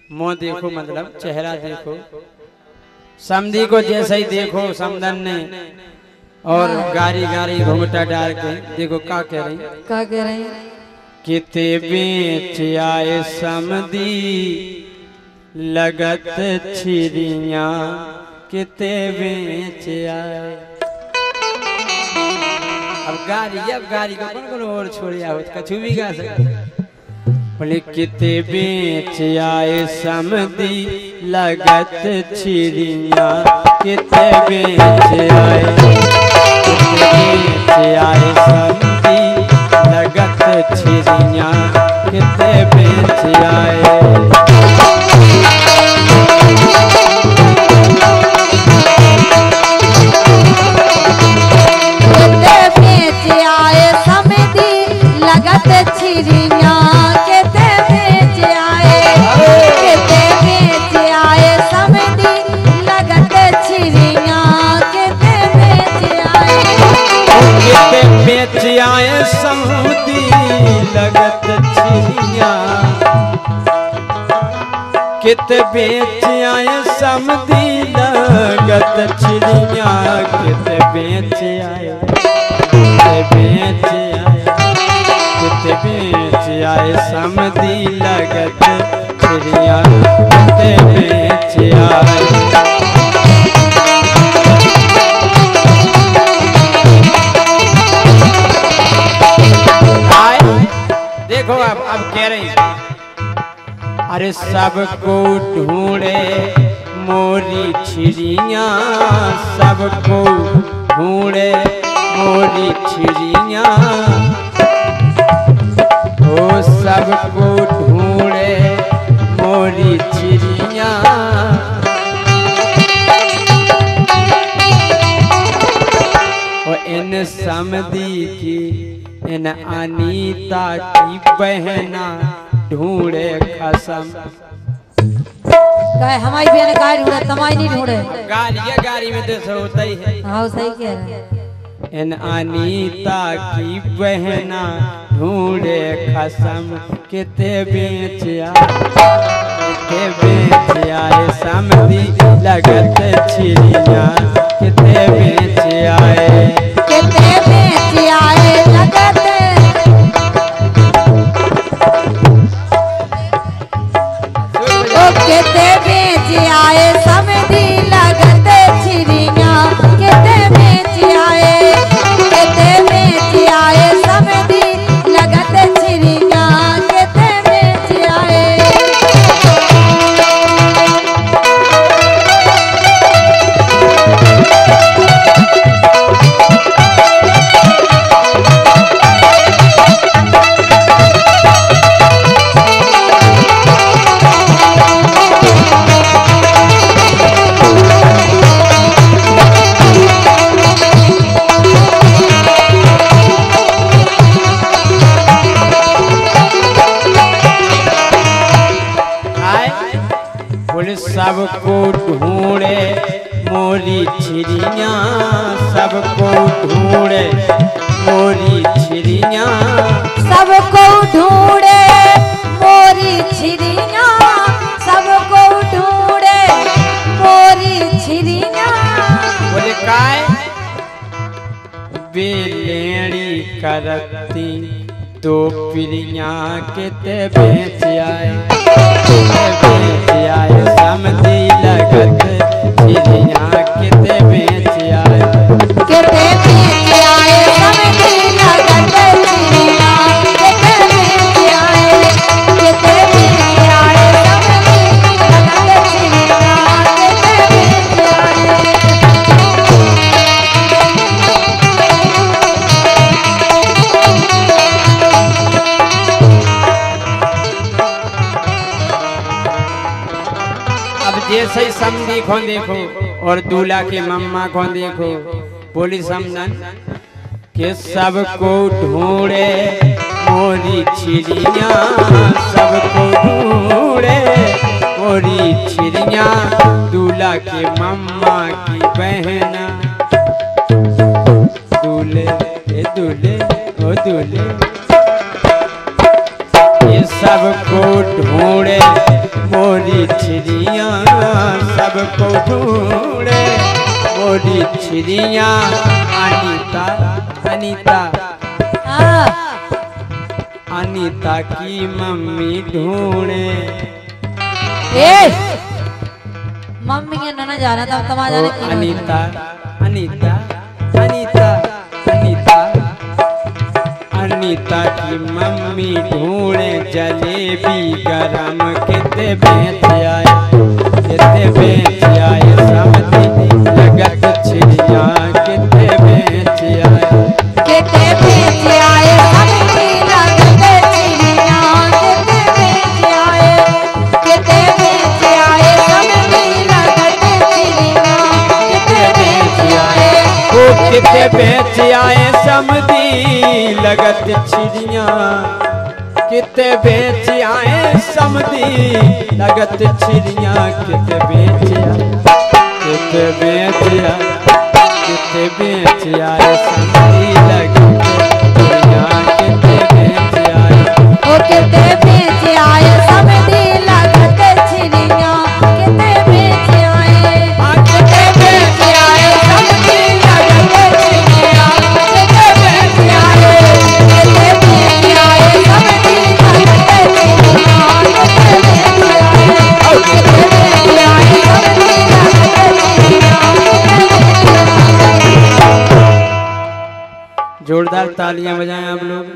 मुँह देखो मतलब चेहरा देखो। समधी को जैसे ही देखो समधन ने और गारी गारी घूंघटा डाल के देखो क्या कह रही किते बेच आए समधी लगत छिरिया किते बेच आए। अब गारी को कौन और छोड़िया हो कछु भी गा सकते। बोले किते बेच आए समधी लगत छिरिया किते बेच आए समधी लगत छिरिया किते बेच आए। आए समधी लगत छिरिया किते बेच आए समधी लगत छिरिया किते बेच आए किते बेच आए समधी लगत छिरिया किते बेच आए। देखो अब कह रही अरे सबको ढूंढे मोरी छिरिया सबको ढूंढे मोरी छिरिया ओ सबको ढूंढे मोरी छिरिया और इन समधी की इन अनीता की बहना ढूंढे कसम हमारी बहन का ढूंढे तमाई नहीं ढूंढे गाड़ी में तो होता ही है। हाँ सही कह रहे हैं। इन अनीता की बहना ढूंढे कसम किते बेच आए समधी लगत छिरिया किते बेच आए लगत किते बेच आए समधी लगत छिरिया किते बेच आए समधी लगत छिरिया किते बेच आए। सबको ढूंढे मोरी छिरिया सबको ढूंढे मोरी छिरिया सबको ढूंढे मोरी छिरिया सबको ढूंढे मोरी छिरिया। बोले काय बेलेड़ी करती तो पिरिया किते बेच आए समधी लगत छिरिया किते बेच आए समधी लगत छिरिया किते बेच आए समधी लगत छिरिया किते बेच जैसे ही समधी को देखो और दूल्हा की मम्मा को देखो बोली समधन कि सबको ढूंढे मोरी छिरिया सबको ढूंढे मोरी छिरिया दूल्हा की मम्मा की बहना दूल्हे दूल्हे ओ दूल्हे ये सबको ढूंढे मोरी चिड़िया सबको ढूंढे, मोरी चिड़िया अनीता अनीता अनीता की मम्मी ढूंढे। मम्मी के ना जाना था तब आ जाने की अनीता अनीता अनीता अनीता अनीता की मम्मी ढूंढे जलेबी गरम कितने बेच आए, कितने बेच आए समझी लगत चिड़िया कितने बेच आए, कितने बेच आए समझी लगत चिड़िया कितने बेच आए, कितने बेच आए समझी लगत चिड़िया कितने बेच आए, वो कितने बेच आए समझी लगत चिड़िया, कितने बेच आए समझी लगत चिड़िया, कितने बेच आए, कितने बेच आए, कितने बेच आए समझी लगत चिड़िया, कितने बेच आए, वो कितने बेच आए समझी लगत चिड़िया कितने बेच आए, कितने बेच आए समझी लगत चिड़िया कितने बेच आए, कितने बेच आए समझी लगत चिड़िया कितने बेच आए, कितने बेच आए समझी लगत चिड़िया कितने बेच आए। जोरदार तालियां बजाएं आप लोग।